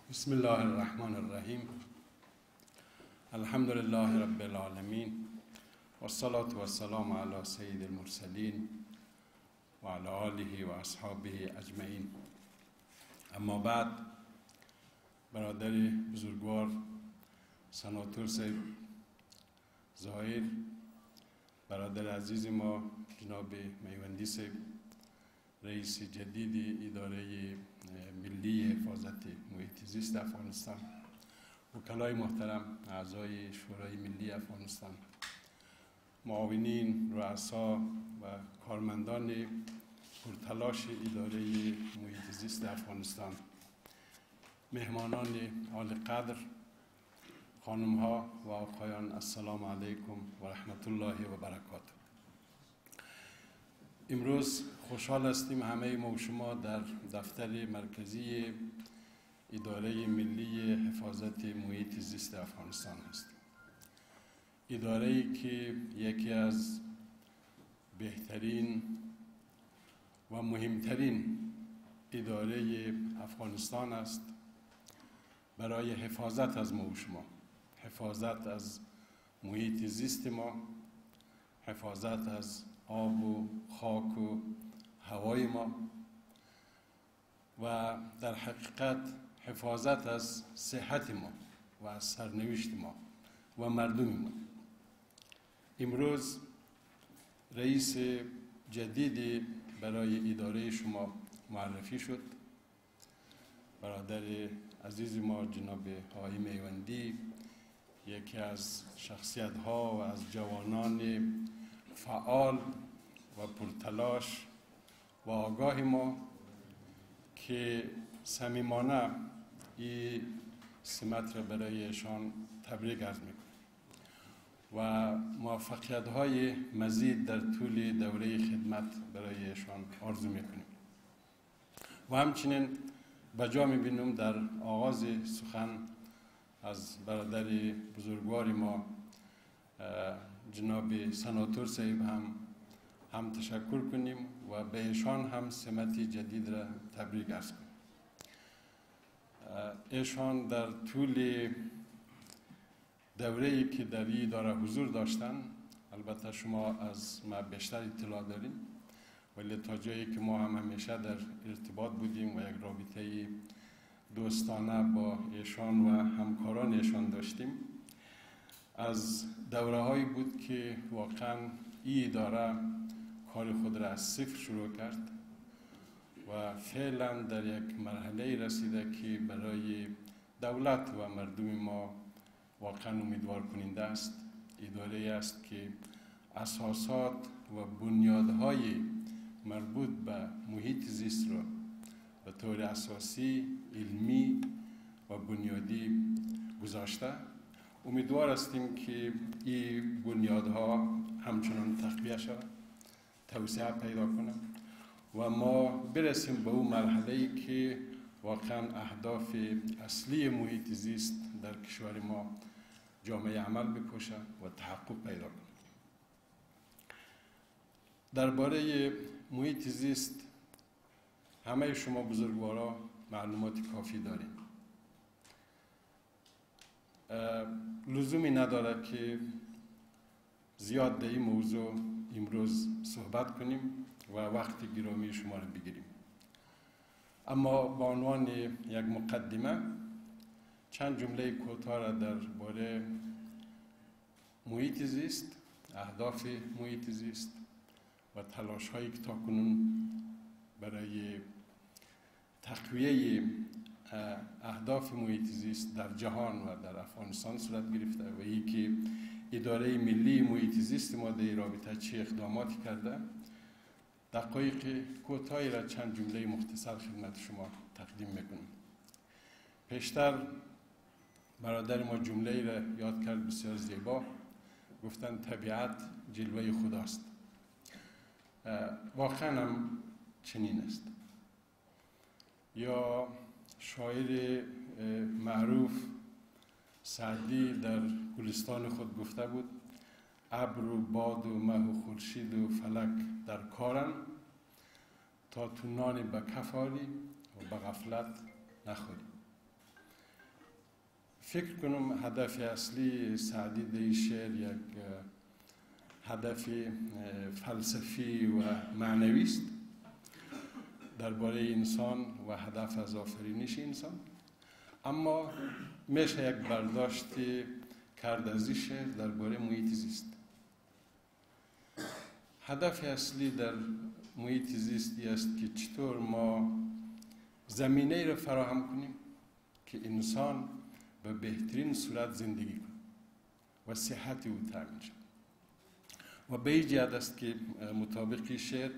بسم الله الرحمن الرحیم. الحمد لله رب العالمین والصلاة والسلام علی سید المرسلین و علی آله و اصحابه اجمعین. اما بعد، برادر بزرگوار سناتور صاحب ظاهر، برادر عزیز ما جناب میوندی صاحب، رئیس جدید اداره ملی حفاظت محیط زیست افغانستان، وکلای محترم اعضای شورای ملی افغانستان، معاونین، رؤسا و کارمندان پرتلاش اداره محیط زیست افغانستان، مهمانان عالی قدر، خانم ها و آقایان، السلام علیکم و رحمت الله و برکاته. امروز خوشحال هستیم همه ما و شما در دفتر مرکزی اداره ملی حفاظت محیط زیست افغانستان هستیم. اداره‌ای که یکی از بهترین و مهمترین اداره افغانستان است برای حفاظت از ما و شما، حفاظت از محیط زیست ما، حفاظت از آب و خاک و هوای ما و در حقیقت حفاظت از صحت ما و از سرنوشت ما و مردم ما. امروز رئیس جدید برای اداره شما معرفی شد، برادر عزیز ما جناب آقای میوندی، یکی از شخصیت ها و از جوانان فعال و پرتلاش و آگاه ما که صمیمانه این سمت را برایشان تبریک عرض میکنم و موفقیت های مزید در طول دوره خدمت برایشان آرزو میکنیم. و همچنین بجا میبینم در آغاز سخن از برادر بزرگوار ما جناب سناتور صاحب هم تشکر کنیم و به ایشان هم سمت جدید را تبریک عرض کنیم. ایشان در طول دوره‌ای که در این اداره حضور داشتن، البته شما از ما بیشتر اطلاع دارین، ولی تا جایی که ما هم همیشه در ارتباط بودیم و یک رابطه دوستانه با ایشان و همکاران ایشان داشتیم، از دوره هایی بود که واقعا این اداره کار خود را از صفر شروع کرد و فعلا در یک مرحله رسیده که برای دولت و مردم ما واقعا امیدوار کننده است. اداره است که اساسات و بنیادهای مربوط به محیط زیست را به طور اساسی، علمی و بنیادی گذاشته. امیدوار هستیم که این بنیادها همچنان تقویه شود، توسعه پیدا کنه و ما برسیم به اون مرحله‌ای که واقعا اهداف اصلی محیط زیست در کشور ما جامعه عمل بپوشه و تحقق پیدا کنه. درباره محیط زیست همه شما بزرگوارا معلومات کافی دارین. لزومی نداره که زیاد در این موضوع امروز صحبت کنیم و وقت گرامی شما را بگیریم. اما به عنوان یک مقدمه چند جمله کوتاه را درباره محیط زیست، اهداف محیط زیست و تلاش هایی که تاکنون برای تقویه اهداف محیط زیست در جهان و در افغانستان صورت گرفته و این که اداره ملی محیط زیست ما در رابطه چه اقداماتی کرده، دقایق کوتاهی را چند جمله مختصر خدمت شما تقدیم میکنم. پیشتر برادر ما جمله را یاد کرد بسیار زیبا، گفتن طبیعت جلوه خداست. واقعا هم چنین است. یا شاعر معروف سعدی در گلستان خود گفته بود: ابر و باد و مه و خورشید و فلک در کارن، تا تو نان به کف آری و به غفلت نخوری. فکر کنم هدف اصلی سعدی در این شعر یک هدف فلسفی و معنوی است درباره انسان و هدف از آفرینش انسان. اما میشه یک برداشتی کرد از این شعر درباره محیط زیست. هدف اصلی در محیط زیستی است که چطور ما زمینه را فراهم کنیم که انسان به بهترین صورت زندگی کنه و صحت او تامین شود. و به این جهت است که مطابق شعر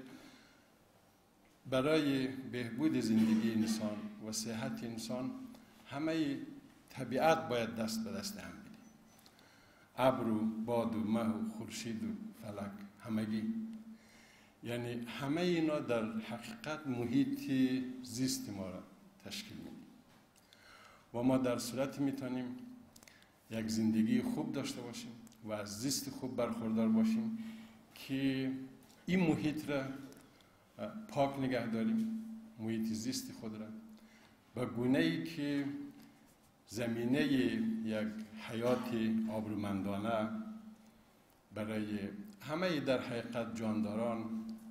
برای بهبود زندگی انسان و صحت انسان همه طبیعت باید دست به دست هم بده. ابر و باد و مه و خورشید و فلک همگی، یعنی همه اینا در حقیقت محیط زیست ما را تشکیل میده و ما در صورتی میتونیم یک زندگی خوب داشته باشیم و از زیست خوب برخوردار باشیم که این محیط را پاک نگه داریم، محیط زیست خود را به گونه‌ای که زمینه یک حیات آبرومندانه برای همه در حقیقت جانداران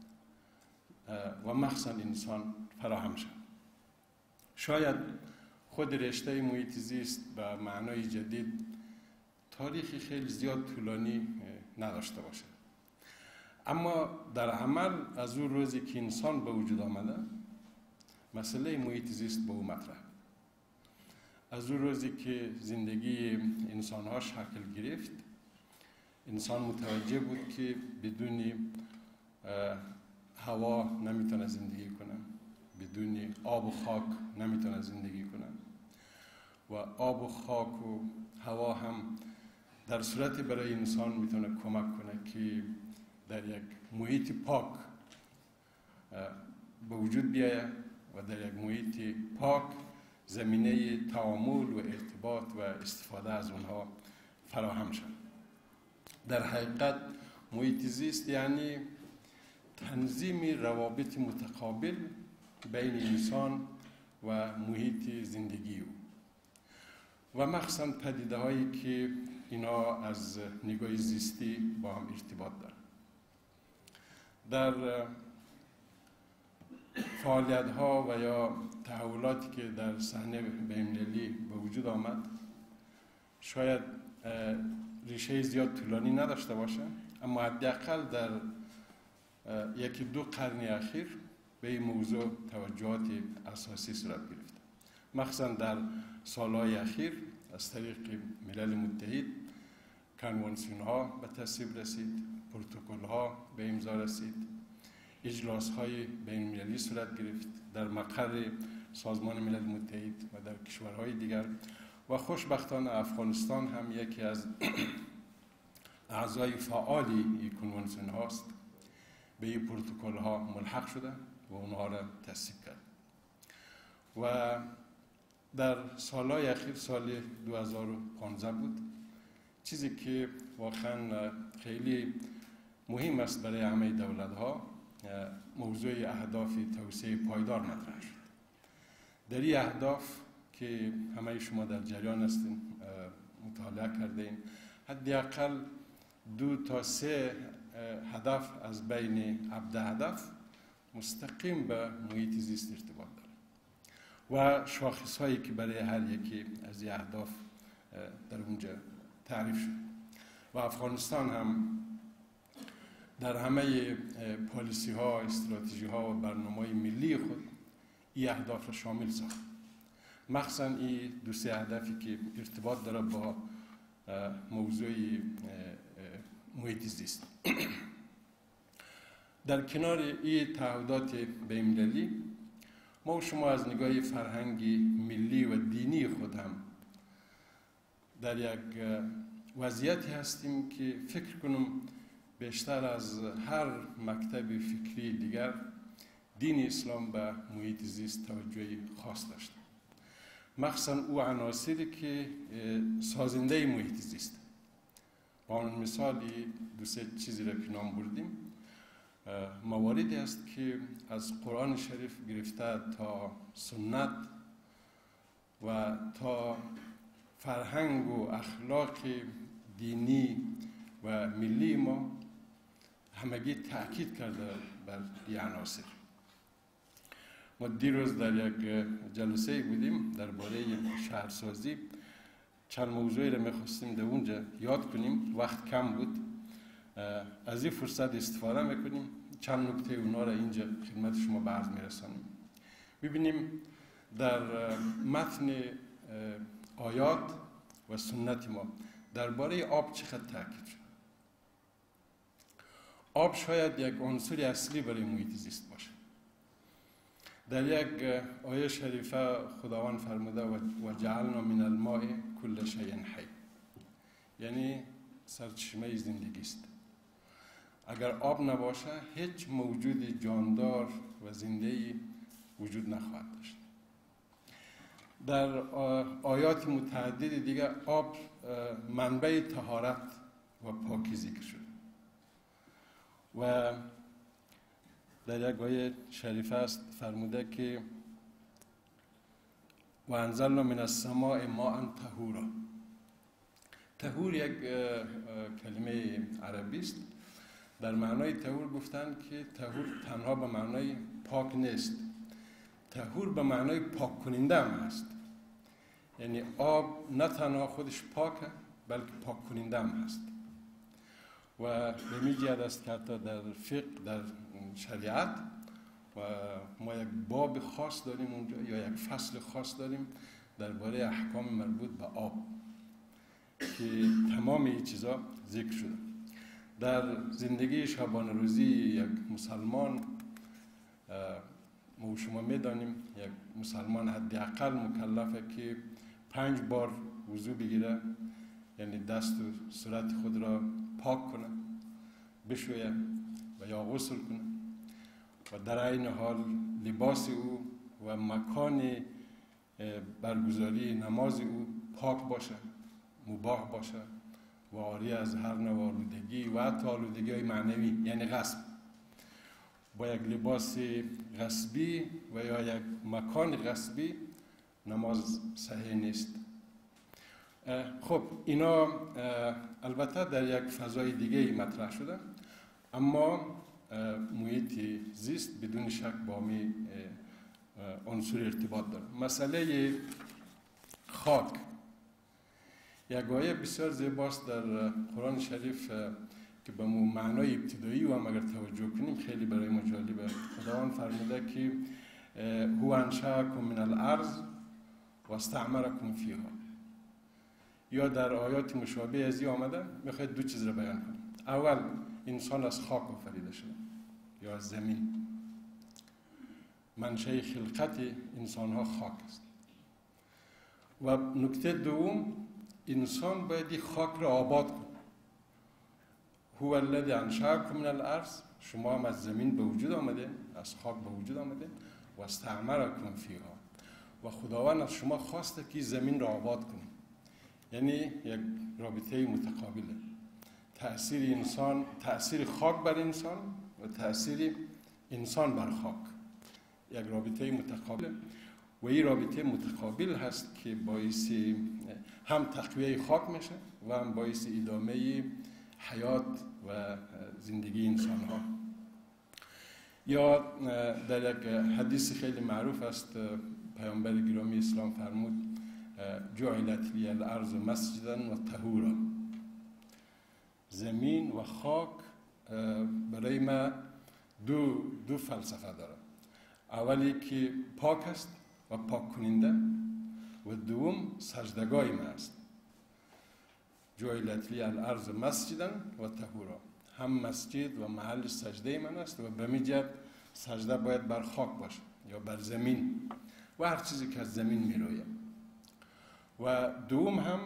و مخصوصا انسان فراهم شد. شاید خود رشته محیط زیست به معنای جدید تاریخی خیلی زیاد طولانی نداشته باشه، اما در عمل از اون روزی که انسان به وجود آمده مسئله محیط زیست به او مطرح. از اون روزی که زندگی انسان ها شکل گرفت، انسان متوجه بود که بدون هوا نمیتونه زندگی کنه، بدون آب و خاک نمیتونه زندگی کنه و آب و خاک و هوا هم در صورتی برای انسان میتونه کمک کنه که در یک محیط پاک به وجود بیاید و در یک محیط پاک زمینه تعامل و ارتباط و استفاده از اونها فراهم شد. در حقیقت محیط زیست یعنی تنظیم روابط متقابل بین انسان و محیط زندگی او و مخصوصا پدیده هایی که اینا از نگاه زیستی با هم ارتباط دارن. در فعالیت ها و یا تحولاتی که در صحنه بین‌المللی به وجود آمد شاید ریشه زیاد طولانی نداشته باشه، اما حداقل در یکی دو قرن اخیر به این موضوع توجهات اساسی صورت گرفت. مخصوصا در سالهای اخیر از طریق ملل متحد کنوانسیون ها به تصویب رسید، پروتکل ها به امضا رسید، اجلاس های بین المللی صورت گرفت در مقر سازمان ملل متحد و در کشورهای دیگر و خوشبختانه افغانستان هم یکی از اعضای فعالی این کنوانسیون هاست، به این پروتکل ها ملحق شده و اونها را تصویب کرد. و در سالهای اخیر سال 2015 بود، چیزی که واقعا خیلی مهم است برای همه دولت ها، موضوع اهداف توسعه پایدار مطرح شد. در این اهداف که همه شما در جریان هستین مطالعه کردین، حداقل 2 تا 3 هدف از بین 17 هدف مستقیم به محیط زیست ارتباط داره و شاخص هایی که برای هر یکی از این اهداف در اونجا تعریف شد و افغانستان هم در همه پالیسی ها، استراتژی ها و برنامه ملی خود این اهداف را شامل ساخت، مخصوصا این 2-3 هدفی که ارتباط داره با موضوع محیط زیست. در کنار این تعهدات بین‌المللی ما و شما از نگاه فرهنگی ملی و دینی خود هم در یک وضعیتی هستیم که فکر کنم بیشتر از هر مکتب فکری دیگر دین اسلام به محیط زیست توجه خاص داشت، مخصوصا او عناصری که سازنده محیط زیست. با اون مثالی 2-3 چیزی را که نام بردیم، مواردی است که از قرآن شریف گرفته تا سنت و تا فرهنگ و اخلاق دینی و ملی ما همگی تأکید کرده بر این عناصر. ما دیروز در یک جلسه بودیم درباره شهرسازی، چند موضوعی را میخواستیم در اونجا یاد کنیم، وقت کم بود، از این فرصت استفاده میکنیم، چند نکته اونا را اینجا خدمت شما به عرض میرسانیم. ببینیم در متن آیات و سنت ما درباره آب چقدر تاکید شد. آب شاید یک عنصر اصلی برای محیط زیست باشه. در یک آیه شریفه خداوند فرموده و جعلنا من الماء کل شیء حی، یعنی سرچشمه زندگی است. اگر آب نباشه هیچ موجود جاندار و زنده‌ای وجود نخواهد داشت. در آیات متعدد دیگه آب منبع طهارت و پاکی ذکر شده و در یک آیه شریفه است فرموده که و انزلنا من السماء ماء طهورا. طهور یک کلمه عربی است. در معنای طهور گفتن که طهور تنها به معنای پاک نیست، طهور به معنای پاک کننده هم هست. یعنی آب نه تنها خودش پاکه بلکه پاک کننده هم هست و به می جهت است که حتی در فقه، در شریعت و ما یک باب خاص داریم اونجا یا یک فصل خاص داریم درباره احکام مربوط به آب که تمام این چیزا ذکر شده. در زندگی شبانه روزی یک مسلمان، ما شما میدانیم یک مسلمان حداقل مکلفه که 5 بار وضو بگیره، یعنی دست و صورت خود را پاک کنه، بشویه و یا غسل کنه و در این حال لباس او و مکان برگزاری نماز او پاک باشه، مباح باشه و عاری از هر نوع آلودگی و حتی آلودگی های معنوی، یعنی غصب. با یک لباس غصبی و یا یک مکان غصبی نماز صحیح نیست. خب اینا البته در یک فضای دیگه مطرح شده، اما محیط زیست بدون شک با می عنصر ارتباط داره. مسئله خاک یک آیه بسیار زیباست در قرآن شریف که به معنای ابتدایی و هم اگر توجه کنیم خیلی برای ما جالبه. خداوند فرموده که هو انشأکم من الارض و استعمرکم فیها. یا در آیات مشابه از این آمده، میخواید دو چیز را بیان کنیم. اول انسان از خاک آفریده شده یا از زمین. منشأ خلقت انسان ها خاک است. و نکته دوم، انسان باید این خاک را آباد کنه. هو الذی انشأکم من الارض، شما هم از زمین به وجود آمده، از خاک به وجود آمده و استعمرکم فیها، و خداوند از شما خواسته که زمین را آباد کنید. یعنی یک رابطه متقابله، تأثیر انسان، تأثیر خاک بر انسان و تأثیر انسان بر خاک، یک رابطه متقابل و این رابطه متقابل هست که باعث هم تقویه خاک میشه و هم باعث ادامه حیات و زندگی انسان ها. یا در یک حدیث خیلی معروف است پیامبر گرامی اسلام فرمود جعلت لی الارض مسجدا و طهورا. زمین و خاک برای ما دو فلسفه داره. اولی که پاک است و پاک کننده و دوم سجدگاه ما است. جعلت لی الارض مسجدا و طهورا، هم مسجد و محل سجده من است و به می جهت سجده باید بر خاک باشه یا بر زمین و هر چیزی که از زمین می روید. و دوم هم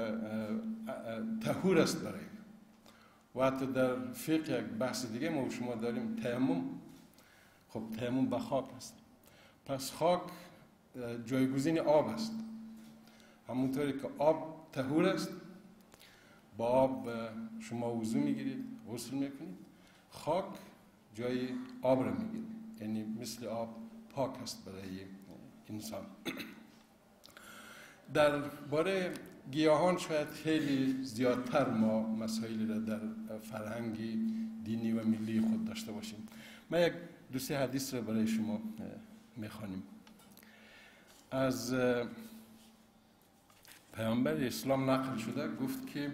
طهور است برای و حتی در فقه یک بحث دیگه ما شما داریم تیمم. خب تیمم به خاک است، پس خاک جایگزین آب است. همونطوری که آب طهور است، با آب شما وضو میگیرید، غسل میکنید، خاک جای آب را میگیرید، یعنی مثل آب پاک است برای انسان. در باره گیاهان شاید خیلی زیادتر ما مسائلی را در فرهنگی دینی و ملی خود داشته باشیم. من یک دو سه حدیث را برای شما میخوانیم. از پیامبر اسلام نقل شده، گفت که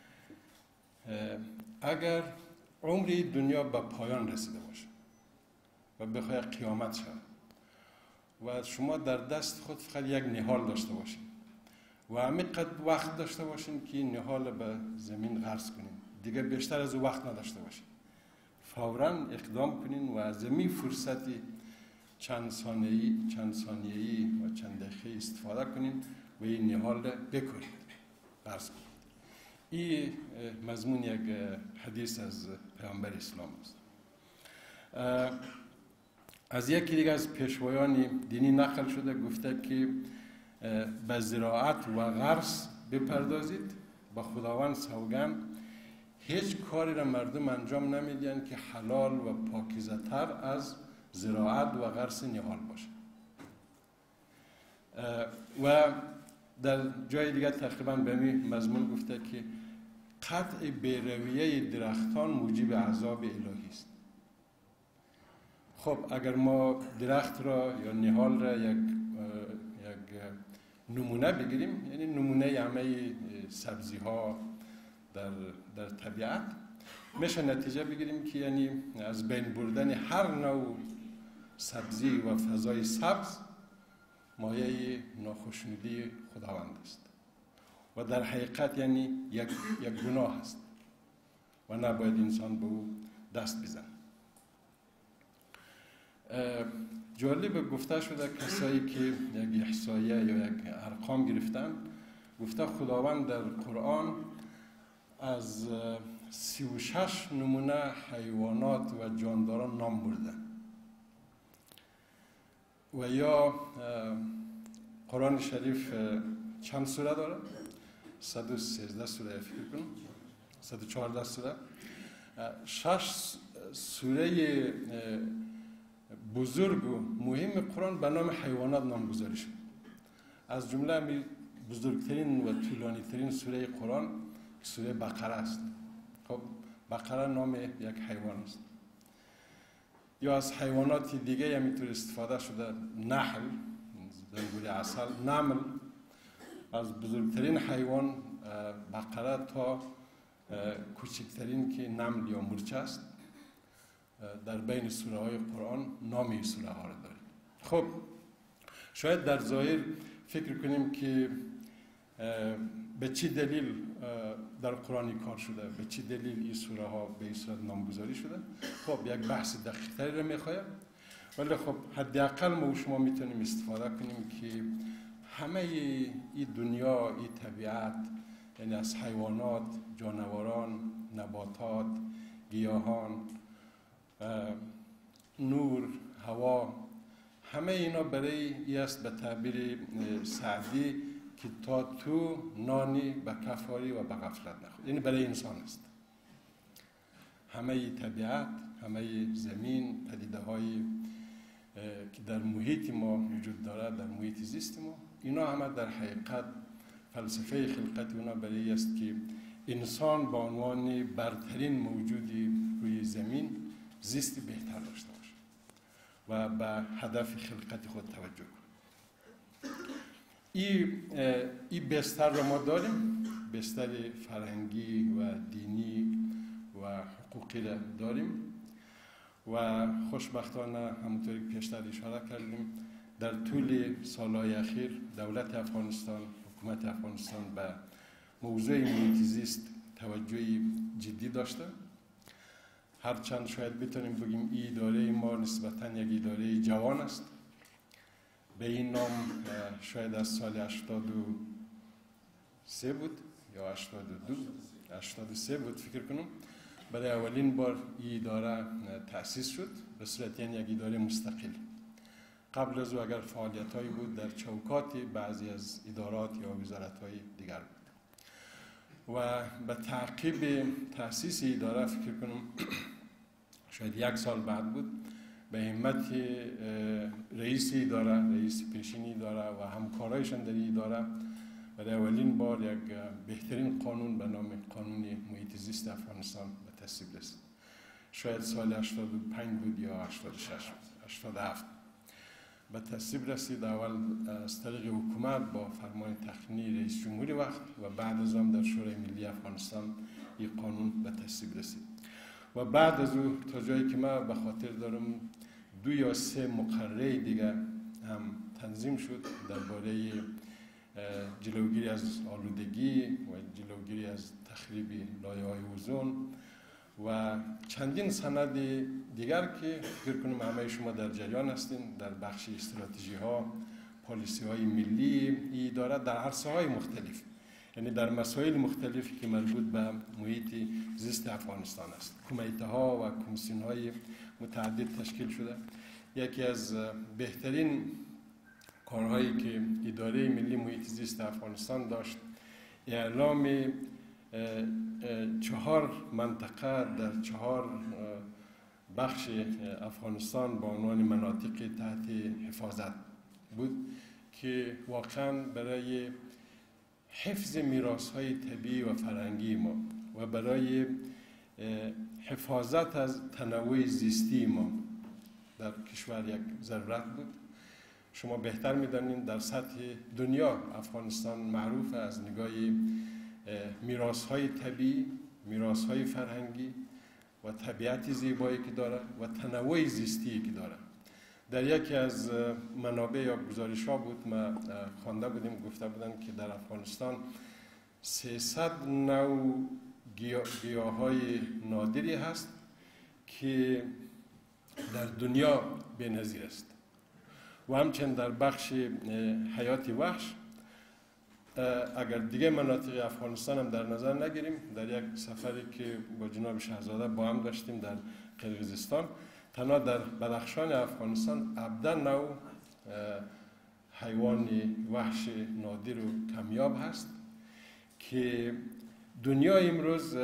اگر عمری دنیا به پایان رسیده باشه و بخواه قیامت شود و شما در دست خود فقط یک نهال داشته باشین و همینقدر وقت داشته باشین که این نهال به زمین غرس کنین، دیگه بیشتر از او وقت نداشته باشین، فوراً اقدام کنین و از این فرصتی چند ثانیه‌ای و چند دقیقه استفاده کنین و این نهال بکنید، غرس کنید. این مضمون یک حدیث از پیامبر اسلام است. از یکی دیگه از پیشوایان دینی نقل شده، گفته که به زراعت و غرس بپردازید، با خداوند سوگند هیچ کاری را مردم انجام نمیدین که حلال و پاکیزه تر از زراعت و غرس نهال باشه. و در جای دیگر تقریبا به این مضمون گفته که قطع بیرویه درختان موجب عذاب الهی است. خب اگر ما درخت را یا نهال را یک نمونه بگیریم، یعنی نمونه همه سبزی ها در طبیعت، میشه نتیجه بگیریم که یعنی از بین بردن هر نوع سبزی و فضای سبز مایه ناخوشنودی خداوند است و در حقیقت یعنی یک گناه است و نباید انسان به او دست بزنه. جالب گفته شده کسایی که یک احصایه یا یک ارقام گرفتن، گفته خداوند در قرآن از 36 نمونه حیوانات و جانداران نام برده و یا قرآن شریف چند سوره داره؟ 113 سوره فکر کنم، 114 سوره. 6 سوره بزرگ و مهم قرآن به نام حیوانات نامگذاری شد. از جمله بزرگترین و طولانی ترین سوره قرآن سوره بقره است. خب بقره نام یک حیوان است. یا از حیوانات دیگه همینطور استفاده شده، نحل، زنبور عسل، نمل. از بزرگترین حیوان بقره تا کوچکترین که نمل یا مورچه است، در بین سوره های قرآن نام این سوره ها را داریم. خب شاید در ظاهر فکر کنیم که به چی دلیل در قرآن کار شده، به چی دلیل این سوره ها به این صورت نامگذاری شده. خب یک بحث دقیق تری را میخوایم، ولی خب حداقل ما و شما میتونیم استفاده کنیم که همه این دنیا، این طبیعت، یعنی از حیوانات، جانوران، نباتات، گیاهان، نور، هوا، همه اینا برای این است به تعبیر سعدی که تا تو نانی به کفاری و به غفلت نخور، یعنی برای انسان است. همه طبیعت، همه زمین، پدیده هایی که در محیط ما وجود داره، در محیط زیست ما، اینا همه در حقیقت فلسفه خلقت اونا برای است که انسان به عنوان برترین موجودی روی زمین زیستی بهتر داشته باشه و به هدف خلقت خود توجه کنه. این بستر را ما داریم، بستر فرهنگی و دینی و حقوقی را داریم و خوشبختانه همونطوری که پیشتر اشاره کردیم در طول سالهای اخیر دولت افغانستان، حکومت افغانستان به موضوع محیط زیست توجهی جدی داشته. هرچند شاید بتونیم بگیم این اداره ما نسبتاً یک اداره جوان است. به این نام شاید از سال 83 بود یا 83 بود فکر کنم، برای اولین بار این اداره تأسیس شد به صورت یعنی یک اداره مستقل. قبل از او اگر فعالیت‌هایی بود در چوکات بعضی از ادارات یا وزارت‌های دیگر بود و به تعقیب تأسیس اداره فکر کنم شاید 1 سال بعد بود، به همت رئیس اداره، رئیس پیشین اداره و همکارایشان در اداره برای اولین بار یک بهترین قانون به نام قانون محیط زیست افغانستان به تصویب رسید. شاید سال 85 بود یا 86 87 به تصویب رسید. اول از طریق حکومت با فرمان تقنینی رئیس جمهوری وقت و بعد از آن در شورای ملی افغانستان این قانون به تصویب رسید و بعد از او تا جایی که من به خاطر دارم 2 یا 3 مقرره دیگه هم تنظیم شد درباره جلوگیری از آلودگی و جلوگیری از تخریب لایه‌های اوزون و چندین سند دیگر که فکر کنم همه شما در جریان هستین در بخش استراتژی ها، پالیسی های ملی ای دارد در عرصه های مختلف، یعنی در مسائل مختلفی که مربوط به محیط زیست افغانستان است. کمیته ها و کمیسیون های متعدد تشکیل شده. یکی از بهترین کارهایی که اداره ملی محیط زیست افغانستان داشت اعلام 4 منطقه در 4 بخش افغانستان با عنوان مناطق تحت حفاظت بود که واقعا برای حفظ میراث‌های طبیعی و فرهنگی ما و برای حفاظت از تنوع زیستی ما در کشور یک ضرورت بود. شما بهتر می‌دانید در سطح دنیا افغانستان معروف از نگاه میراث‌های طبیعی، میراث‌های فرهنگی و طبیعت زیبایی که داره و تنوع زیستی که داره. در یکی از منابع یا گزارش‌ها بود ما خوانده بودیم، گفته بودن که در افغانستان 300 نوع گیاهای نادری هست که در دنیا بی‌نظیر است و همچنین در بخش حیات وحش اگر دیگه مناطق افغانستان هم در نظر نگیریم، در یک سفری که با جناب شهزاده با هم داشتیم در قرقیزستان، تنها در بدخشان افغانستان 17 نوع حیوان وحش نادر و کمیاب هست که دنیا امروز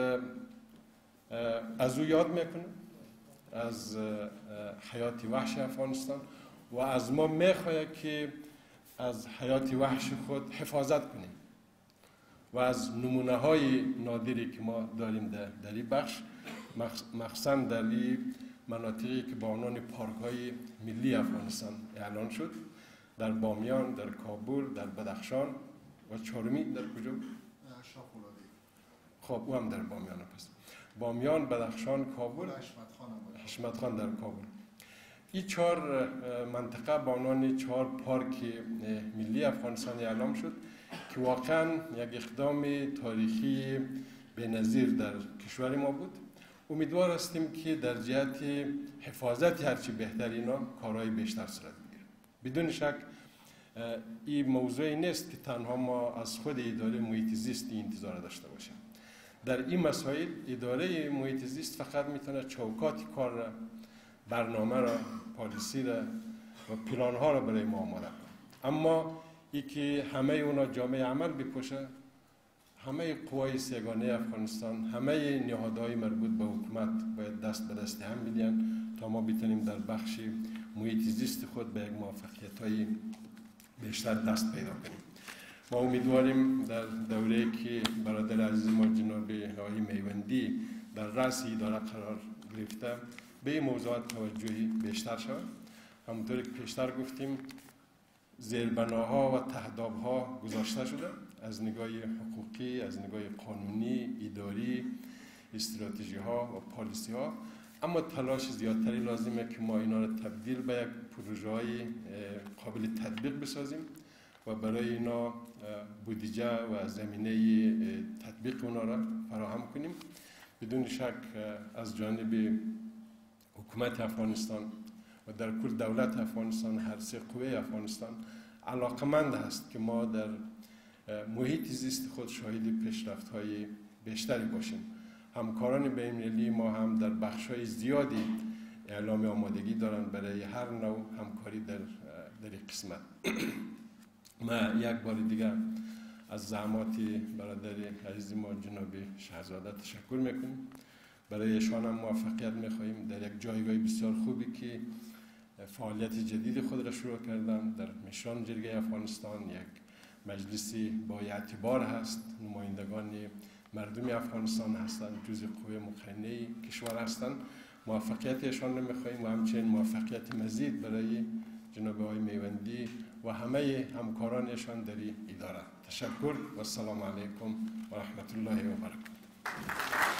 از او یاد میکنه، از حیات وحش افغانستان و از ما میخواهد که از حیات وحش خود حفاظت کنیم و از نمونه های نادری که ما داریم در این بخش، مخصوصا در این مناطقی که با عنوان پارک های ملی افغانستان اعلان شد، در بامیان، در کابل، در بدخشان و چهارمی در کجا؟ خب او هم در بامیان هست. بامیان، بدخشان، کابل، حشمت خان در کابل. این 4 منطقه با عنوان 4 پارک ملی افغانستان اعلام شد که واقعا یک اقدام تاریخی بی‌نظیر در کشور ما بود. امیدوار هستیم که در جهت حفاظت هرچی بهتر اینا کارهای بیشتر صورت بگیره. بدون شک این موضوعی نیست که تنها ما از خود اداره محیط زیست انتظار داشته باشیم. در این مسائل اداره محیط زیست فقط میتونه چوکات کار را، برنامه را، پالیسی را و پلان ها را برای ما آماده کنه. اما ای که همه اونا جامعه عمل بپوشه، همه قوای سگانه افغانستان، همه نهادهای مربوط به حکومت باید دست به دست هم بدین تا ما بتونیم در بخش محیط زیست خود به یک موفقیت‌های بیشتر دست پیدا کنیم. ما امیدواریم در دوره‌ای که برادر عزیز ما جناب آقای میوندی در رأس اداره قرار گرفته به این موضوعات توجهی بیشتر شود. همونطوری که پیشتر گفتیم زیربناها و تهدابها گذاشته شده از نگاه حقوقی، از نگاه قانونی، اداری، استراتژی ها و پالیسی ها، اما تلاش زیادتری لازمه که ما اینا را تبدیل به یک پروژه های قابل تطبیق بسازیم و برای اینا بودجه و زمینه تطبیق اونا را فراهم کنیم. بدون شک از جانب حکومت افغانستان و در کل دولت افغانستان، هر 3 قوه افغانستان علاقمند هست که ما در محیط زیست خود شاهد پیشرفت‌های بیشتری باشیم. همکاران بین‌المللی ما هم در بخش‌های زیادی اعلام آمادگی دارند برای هر نوع همکاری در این قسمت. ما یک بار دیگر از زحمات برادر عزیز ما جناب شهزاده تشکر میکنیم. برای ایشان هم موفقیت میخواهیم در یک جایگاه بسیار خوبی که فعالیت جدید خود را شروع کردن در میشان جرگه افغانستان، یک مجلسی با اعتبار هست، نمایندگان مردم افغانستان هستند، جزء قوه مقننه کشور هستند. موفقیتشان رو می‌خواهیم و همچنین موفقیت مزید برای جناب آقای میوندی و همه همکارانشان در این اداره. تشکر و السلام علیکم و رحمت الله و برکاته.